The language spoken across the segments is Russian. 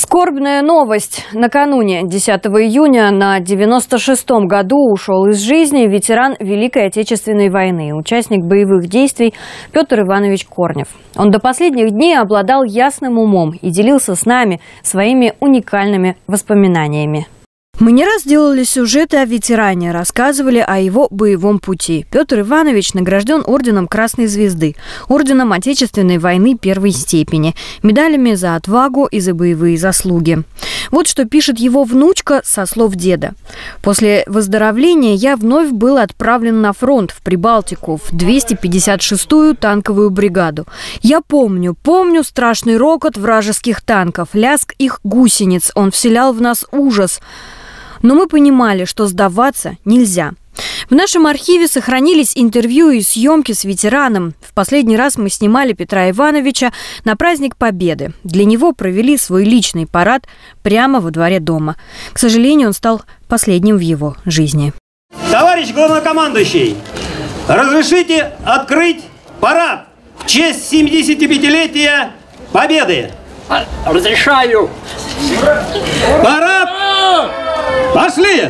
Скорбная новость. Накануне 10 июня на 96-м году ушел из жизни ветеран Великой Отечественной войны, участник боевых действий Петр Иванович Корнев. Он до последних дней обладал ясным умом и делился с нами своими уникальными воспоминаниями. Мы не раз делали сюжеты о ветеране, рассказывали о его боевом пути. Петр Иванович награжден орденом Красной Звезды, орденом Отечественной войны первой степени, медалями за отвагу и за боевые заслуги. Вот что пишет его внучка со слов деда. «После выздоровления я вновь был отправлен на фронт в Прибалтику, в 256-ю танковую бригаду. Я помню страшный рокот вражеских танков, лязг их гусениц, он вселял в нас ужас. Но мы понимали, что сдаваться нельзя». В нашем архиве сохранились интервью и съемки с ветераном. В последний раз мы снимали Петра Ивановича на праздник Победы. Для него провели свой личный парад прямо во дворе дома. К сожалению, он стал последним в его жизни. Товарищ главнокомандующий, разрешите открыть парад в честь 75-летия Победы? Разрешаю. Парад! Пошли!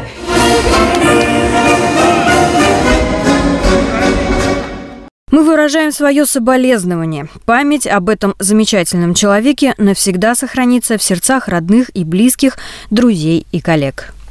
Мы выражаем свое соболезнование. Память об этом замечательном человеке навсегда сохранится в сердцах родных и близких, друзей и коллег.